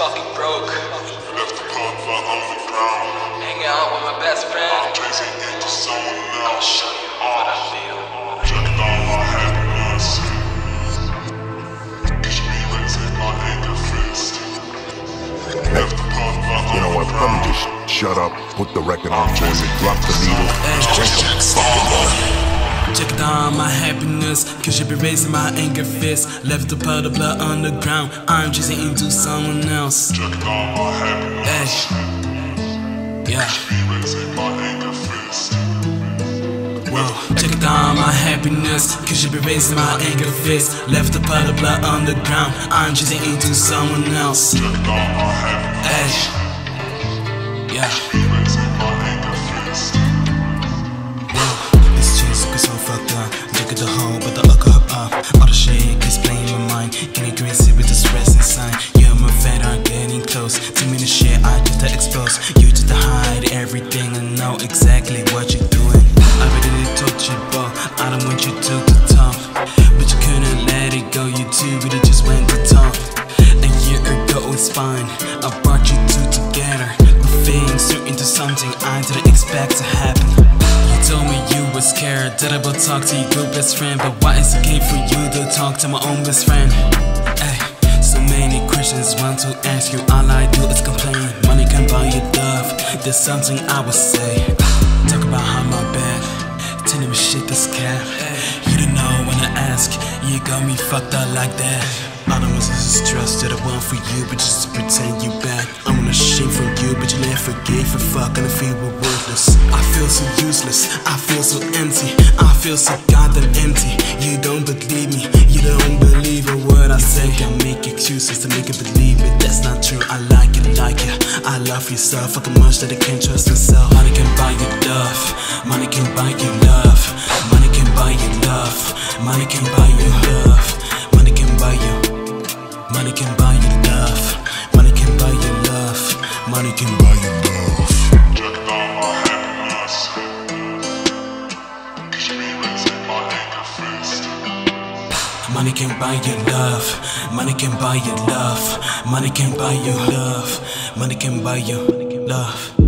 fucking broke. Left the pub on the ground. Hanging out with my best friend. I'm chasing into someone I'ma else. show you what I feel. Checking all my happiness. Cause me raising my anger fist. Left the pub on You know what? the Let me ground. just shut up, put the record on for me, drop the needle, drink some fucking water. Check down my happiness, cause you be raising my anger fist. Left the puddle of blood on the ground, I'm chasing into someone else. Checking all my happiness. Yeah. Me raising my anger fist. Whoa, check down my happiness, cause you be raising my anger fist. Left the puddle of blood on the ground, I'm chasing into someone else. Checking all my happiness. Yeah. Me raising my anger fist. This cheese looking so fucked up. Check the hole, but the alcohol up. All the shit is playing my mind. Getting crazy with the stress inside. You and my fat are getting close. Too many shit I just to expose. You just to hide everything and know exactly what you're doing. I really told you, bro, I don't want you to talk, but you couldn't let it go. You two really just went to talk. A year ago it's fine. I brought you two together. But things turned into something I didn't expect to happen. Told me you were scared that I would talk to your good best friend, but why is it okay for you to talk to my own best friend? Ay, so many questions want to ask you, all I do is complain. Money can buy you love, there's something I would say. Talk about how my bad, telling me shit that's cap. You don't know when I ask, you got me fucked up like that. All I want is stress that I want for you, but just to pretend you bad. I wanna shame from you, but you never forgive and fuck, and I feel we're worthless. I feel so useless, I feel so empty, I feel so goddamn empty. You don't believe me, you don't believe a word I say. I make excuses to make you believe it, that's not true. I like you, I love you so fucking much that I can't trust myself. Money can buy you love, money can buy you love, money can buy you love, money can buy you love, money can buy you. Money can buy you love. Money can buy you love. Money can buy you love. Checking all my happiness. Cause me raising my anger fist. Money can buy you love. Money can buy you love. Money can buy you love. Money can buy you love.